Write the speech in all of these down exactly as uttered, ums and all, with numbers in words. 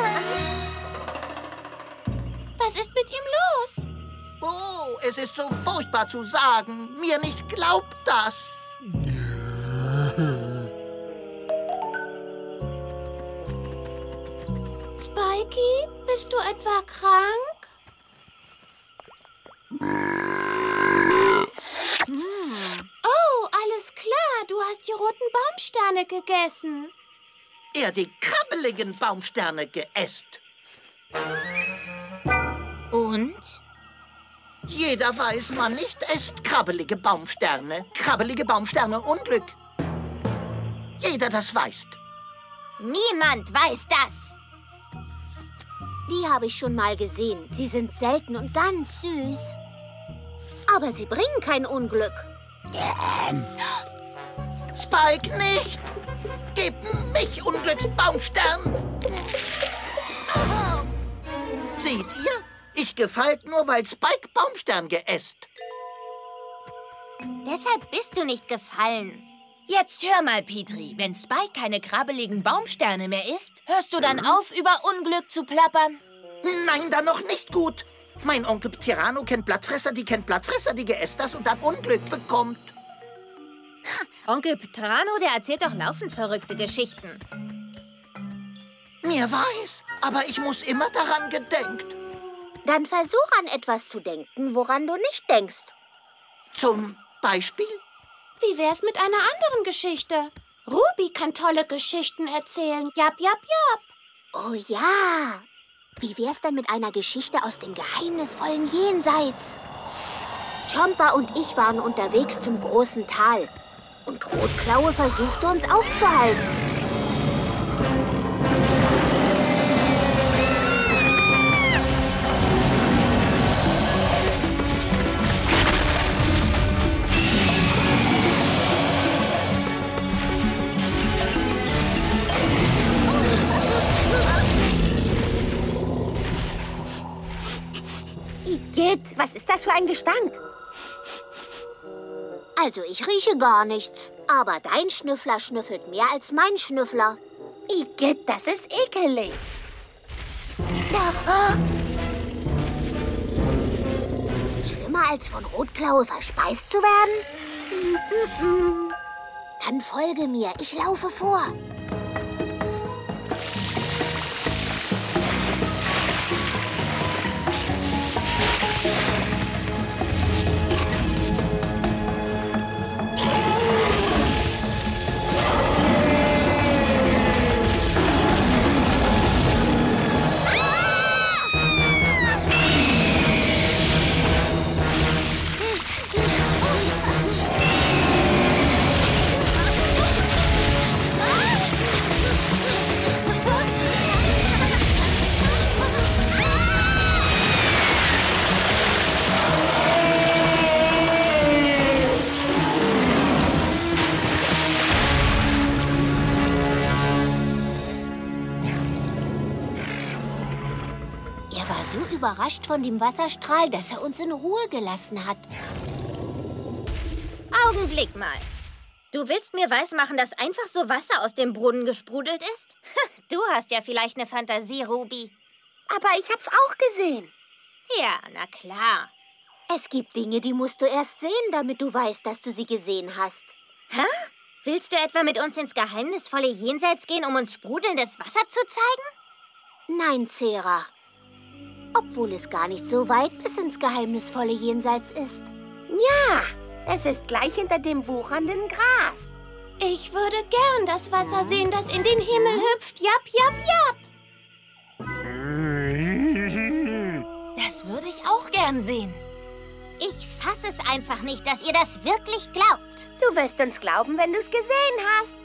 Was ist mit ihm los? Oh, es ist so furchtbar zu sagen. Mir nicht glaubt das. Spikey, bist du etwa krank? Hm. Oh, alles klar. Du hast die roten Baumsterne gegessen. Er die krabbeligen Baumsterne geäst. Und? Jeder weiß, man nicht esst krabbelige Baumsterne. Krabbelige Baumsterne Unglück. Jeder das weiß. Niemand weiß das. Die habe ich schon mal gesehen. Sie sind selten und ganz süß. Aber sie bringen kein Unglück. Spike nicht! Gib mich Unglücksbaumstern! Aha. Seht ihr? Ich gefällt nur, weil Spike Baumstern geäst. Deshalb bist du nicht gefallen. Jetzt hör mal, Petrie. Wenn Spike keine krabbeligen Baumsterne mehr isst, hörst du dann auf, über Unglück zu plappern? Nein, dann noch nicht gut. Mein Onkel Pterano kennt Blattfresser, die kennt Blattfresser, die geäst das und dann Unglück bekommt. Onkel Pterano, der erzählt doch laufend verrückte Geschichten. Mir weiß, aber ich muss immer daran gedenkt. Dann versuch an etwas zu denken, woran du nicht denkst. Zum Beispiel? Wie wär's mit einer anderen Geschichte? Ruby kann tolle Geschichten erzählen. Jap, jap, jap. Oh ja. Wie wär's denn mit einer Geschichte aus dem geheimnisvollen Jenseits? Chomper und ich waren unterwegs zum großen Tal. Und Rotklaue versuchte uns aufzuhalten. Igitt, was ist das für ein Gestank? Also, ich rieche gar nichts. Aber dein Schnüffler schnüffelt mehr als mein Schnüffler. Igitt, das ist ekelig. Ja. Schlimmer als von Rotklaue verspeist zu werden? Dann folge mir, ich laufe vor. Überrascht von dem Wasserstrahl, dass er uns in Ruhe gelassen hat. Augenblick mal. Du willst mir weismachen, dass einfach so Wasser aus dem Brunnen gesprudelt ist? Du hast ja vielleicht eine Fantasie, Ruby. Aber ich hab's auch gesehen. Ja, na klar. Es gibt Dinge, die musst du erst sehen, damit du weißt, dass du sie gesehen hast. Hä? Willst du etwa mit uns ins geheimnisvolle Jenseits gehen, um uns sprudelndes Wasser zu zeigen? Nein, Zera. Obwohl es gar nicht so weit bis ins geheimnisvolle Jenseits ist. Ja, es ist gleich hinter dem wuchernden Gras. Ich würde gern das Wasser sehen, das in den Himmel hüpft. Jap, jap, jap. Das würde ich auch gern sehen. Ich fasse es einfach nicht, dass ihr das wirklich glaubt. Du wirst uns glauben, wenn du es gesehen hast.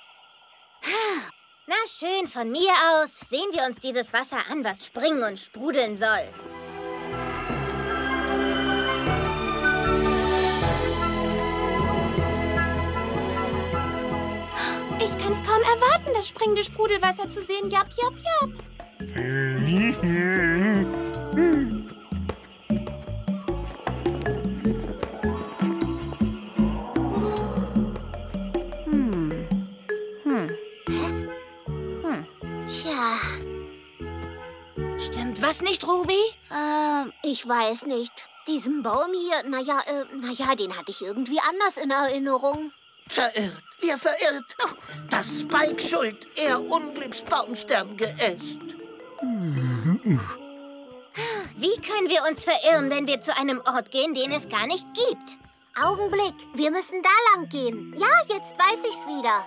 Na schön, von mir aus sehen wir uns dieses Wasser an, was springen und sprudeln soll. Ich kann's kaum erwarten, das springende Sprudelwasser zu sehen. Jap, jap, jap. Was nicht, Ruby? Ähm, ich weiß nicht. Diesen Baum hier, naja, äh, naja, den hatte ich irgendwie anders in Erinnerung. Verirrt, wir verirrt. Oh, das ist Spike schuld. Er Unglücksbaumstern geäst. Wie können wir uns verirren, wenn wir zu einem Ort gehen, den es gar nicht gibt? Augenblick, wir müssen da lang gehen. Ja, jetzt weiß ich's wieder.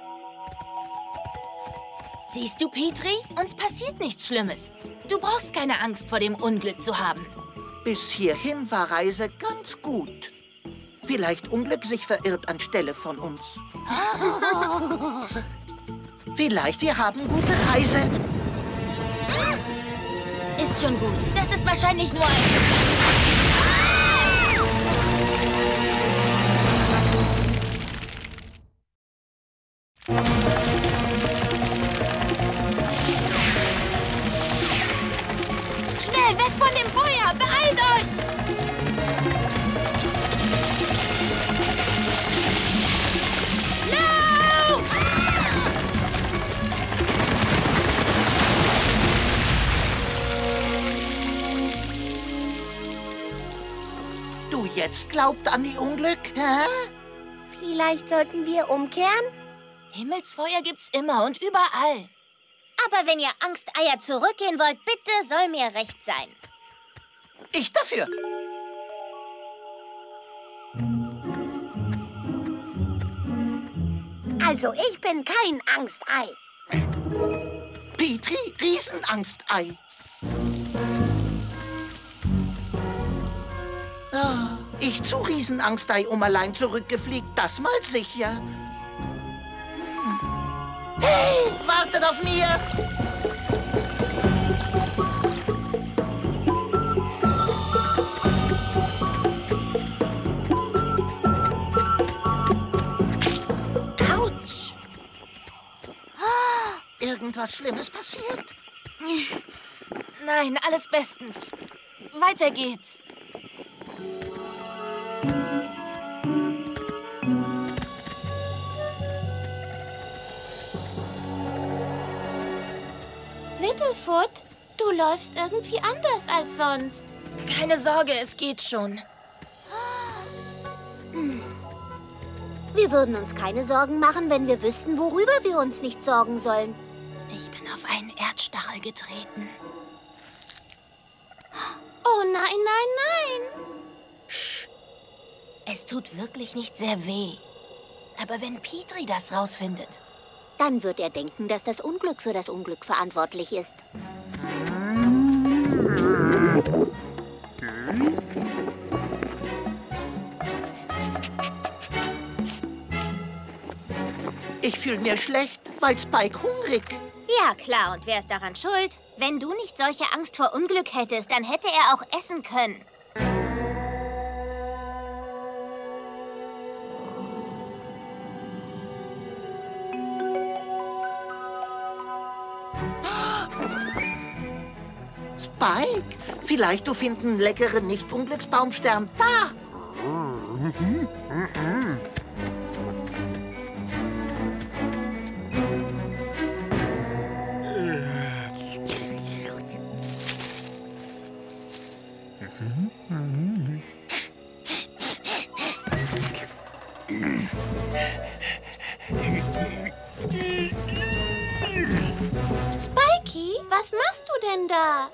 Siehst du, Petri? Uns passiert nichts Schlimmes. Du brauchst keine Angst vor dem Unglück zu haben. Bis hierhin war Reise ganz gut. Vielleicht Unglück sich verirrt anstelle von uns. Vielleicht wir haben gute Reise. Ist schon gut. Das ist wahrscheinlich nur ein... Schnell, weg von dem Feuer! Beeilt euch! Lauf! Du jetzt glaubt an die Unglück, hä? Vielleicht sollten wir umkehren? Himmelsfeuer gibt's immer und überall. Aber wenn ihr Angsteier zurückgehen wollt, bitte soll mir recht sein. Ich dafür. Also, ich bin kein Angstei. Petri, Riesenangstei. Ah, ich zu Riesenangstei um allein zurückgefliegt, das mal sicher. Hm. Hey, wartet auf mir! Autsch! Irgendwas Schlimmes passiert? Nein, alles bestens. Weiter geht's. Littlefoot, du läufst irgendwie anders als sonst. Keine Sorge, es geht schon. Wir würden uns keine Sorgen machen, wenn wir wüssten, worüber wir uns nicht sorgen sollen. Ich bin auf einen Erdstachel getreten. Oh nein, nein, nein! Es tut wirklich nicht sehr weh. Aber wenn Petri das rausfindet... Dann wird er denken, dass das Unglück für das Unglück verantwortlich ist. Ich fühle mir schlecht, weil Spike hungrig. Ja, klar. Und wer ist daran schuld? Wenn du nicht solche Angst vor Unglück hättest, dann hätte er auch essen können. Spike, vielleicht du finden leckeren Nicht-Unglücksbaumstern da. Spikey, was machst du denn da?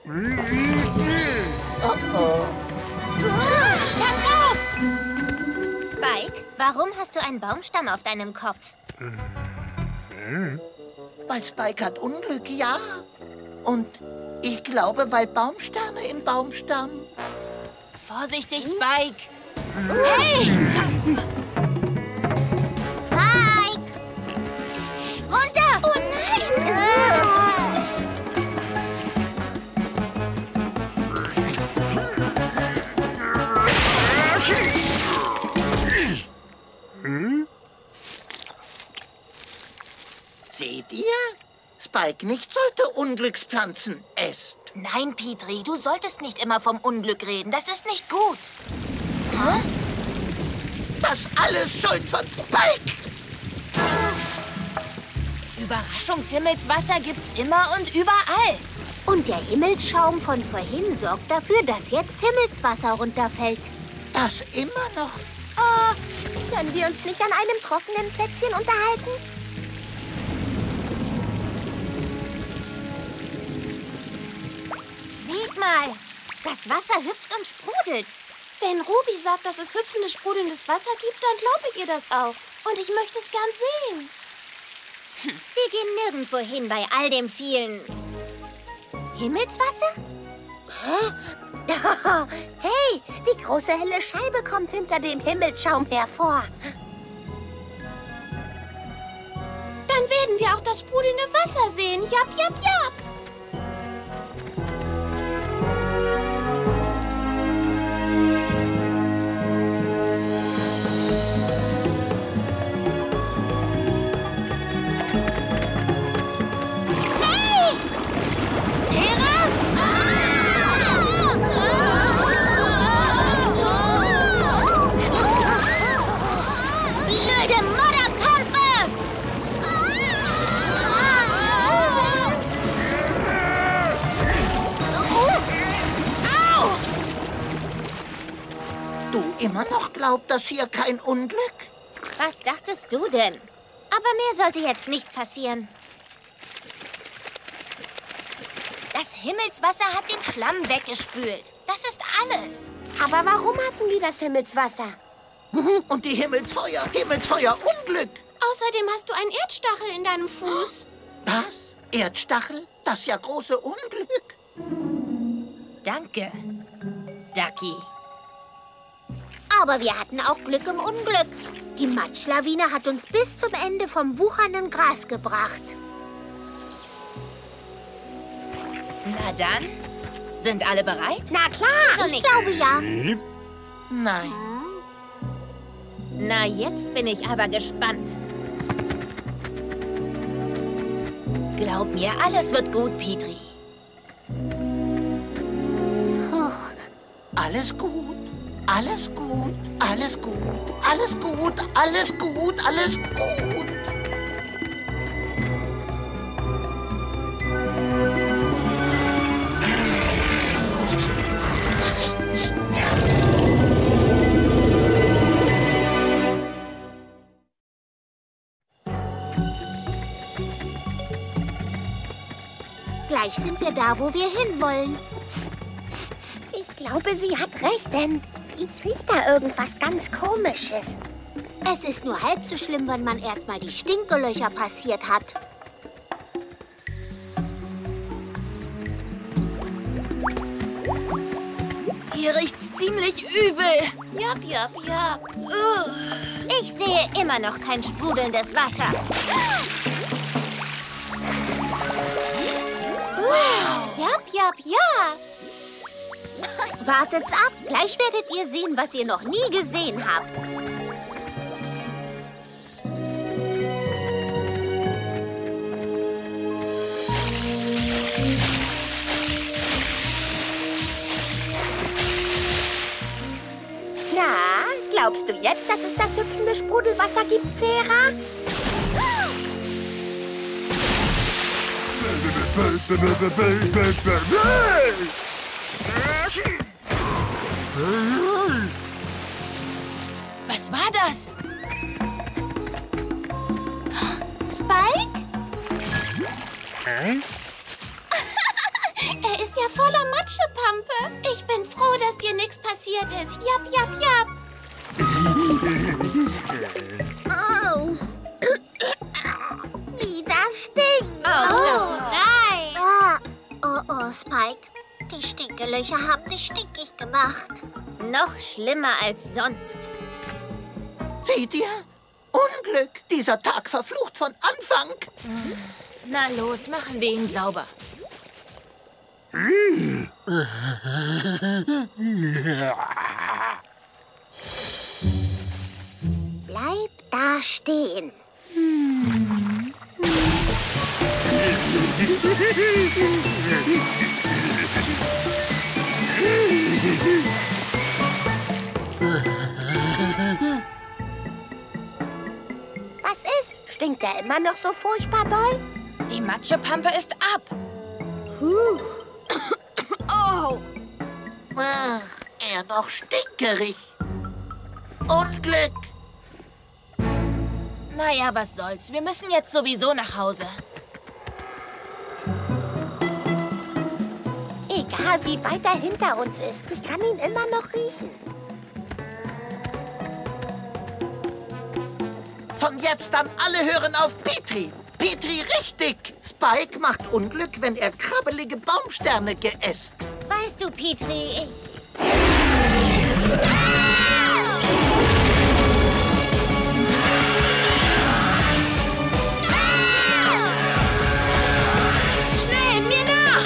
Oh oh. Pass auf! Spike, warum hast du einen Baumstamm auf deinem Kopf? Weil Spike hat Unglück, ja. Und ich glaube, weil Baumsterne in Baumstamm. Vorsichtig, Spike! Hey! Spike! Runter! Oh nein! Seht ihr? Spike nicht sollte Unglückspflanzen essen. Nein, Petri, du solltest nicht immer vom Unglück reden. Das ist nicht gut. Hä? Das alles Schuld von Spike. Überraschungshimelswasser gibt's immer und überall. Und der Himmelsschaum von vorhin sorgt dafür, dass jetzt Himmelswasser runterfällt. Das immer noch? Oh, können wir uns nicht an einem trockenen Plätzchen unterhalten? Seht mal, das Wasser hüpft und sprudelt. Wenn Ruby sagt, dass es hüpfendes, sprudelndes Wasser gibt, dann glaube ich ihr das auch. Und ich möchte es gern sehen. Wir gehen nirgendwo hin bei all dem vielen Himmelswasser? Hä? Oh, hey, die große helle Scheibe kommt hinter dem Himmelsschaum hervor. Dann werden wir auch das sprudelnde Wasser sehen. Jap, jap, jap. Immer noch glaubt, dass hier kein Unglück? Was dachtest du denn? Aber mehr sollte jetzt nicht passieren. Das Himmelswasser hat den Schlamm weggespült. Das ist alles. Aber warum hatten wir das Himmelswasser? Und die Himmelsfeuer, Himmelsfeuer, Unglück. Außerdem hast du einen Erdstachel in deinem Fuß. Was? Erdstachel? Das ja große Unglück. Danke, Ducky. Aber wir hatten auch Glück im Unglück. Die Matschlawine hat uns bis zum Ende vom wuchernden Gras gebracht. Na dann, sind alle bereit? Na klar, So ich nicht. glaube ja. Nein. Na, jetzt bin ich aber gespannt. Glaub mir, alles wird gut, Petrie. Alles gut, alles gut, alles gut, alles gut, alles gut, alles gut. Gleich sind wir da, wo wir hinwollen. Ich glaube, sie hat recht, denn ich rieche da irgendwas ganz Komisches. Es ist nur halb so schlimm, wenn man erstmal die Stinkelöcher passiert hat. Hier riecht's ziemlich übel. Jap, jap, jap. Ich sehe immer noch kein sprudelndes Wasser. Jap, jap, ja. Wartet's ab. Gleich werdet ihr sehen, was ihr noch nie gesehen habt. Na, glaubst du jetzt, dass es das hüpfende Sprudelwasser gibt, Zera? Was war das? Spike? Er ist ja voller Matschepampe. Ich bin froh, dass dir nichts passiert ist. Jap, jap, jap. Oh. Wie das stinkt. Oh, Nein. Ah. Oh, oh, Spike. Die Stinkelöcher haben dich stinkig gemacht. noch schlimmer als sonst. Seht ihr? Unglück. Dieser Tag verflucht von Anfang. Na los, machen wir ihn sauber. Bleib da stehen. Was ist? Stinkt er immer noch so furchtbar doll? Die Matschepampe ist ab. Puh. Oh, Ach, er noch stinkerig. Unglück. naja, was soll's. Wir müssen jetzt sowieso nach Hause. Egal, wie weit er hinter uns ist, ich kann ihn immer noch riechen. Von jetzt an alle hören auf Petri. Petri richtig. Spike macht Unglück, wenn er krabbelige Baumsterne geäst. Weißt du, Petri, ich... Schnell, mir nach!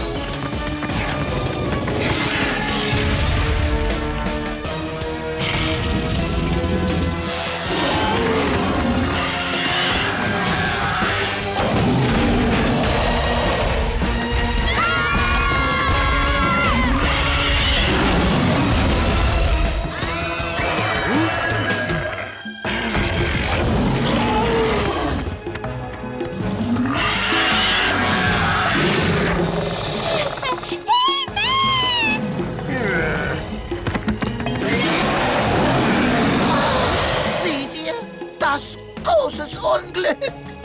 Sieh dir das großes Unglück.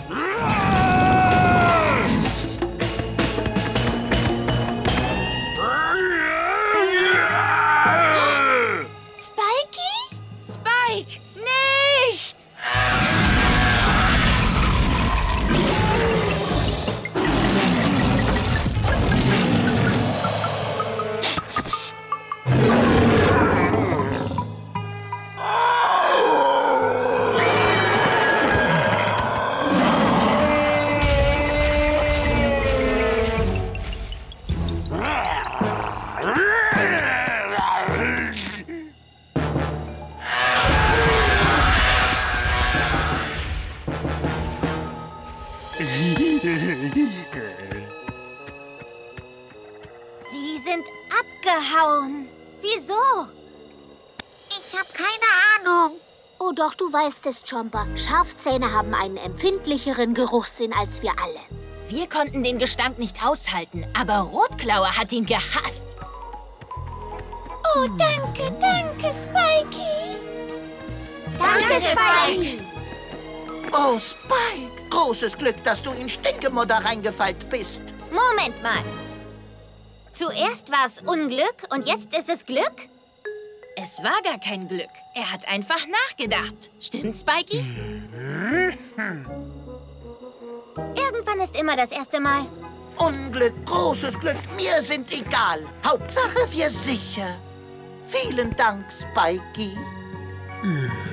Spikey? Spike, nicht! Sie sind abgehauen. Wieso? Ich habe keine Ahnung. Oh doch, du weißt es, Chomper. Schafzähne haben einen empfindlicheren Geruchssinn als wir alle. Wir konnten den Gestank nicht aushalten, aber Rotklaue hat ihn gehasst. Oh, danke, danke, Spikey. Danke, Spike. Oh, Spike. Großes Glück, dass du in Stinkemodder reingefallen bist. Moment mal. Zuerst war es Unglück und jetzt ist es Glück? Es war gar kein Glück. Er hat einfach nachgedacht. Stimmt's, Spikey? Irgendwann ist immer das erste Mal. Unglück, großes Glück, mir sind egal. Hauptsache wir sicher. Vielen Dank, Spikey.